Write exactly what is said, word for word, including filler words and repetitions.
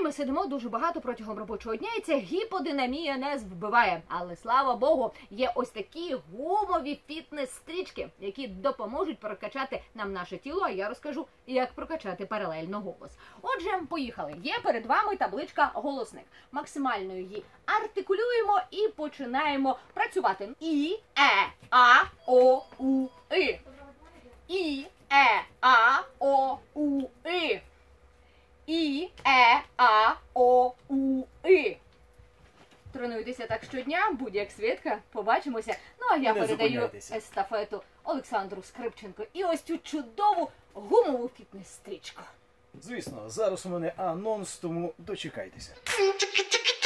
Зазвичай ми сидимо дуже багато протягом робочого дня, і ця гіподинамія нас вбиває. Але, слава Богу, є ось такі гумові фітнес-стрічки, які допоможуть прокачати нам наше тіло, а я розкажу, як прокачати паралельно голос. Отже, поїхали. Є перед вами табличка «Голосник». Максимально її артикулюємо і починаємо працювати. І, е, а, о, у, и. І, е, а, о, у, и. І, е, а, о, у, и. Тренуйтеся так щодня, будь-як Свідка. Побачимося. Ну, а я Не передаю естафету Олександру Скрипченко і ось цю чудову гумову фітнес-стрічку. Звісно, зараз у мене анонс, тому дочекайтеся. Чики-чики.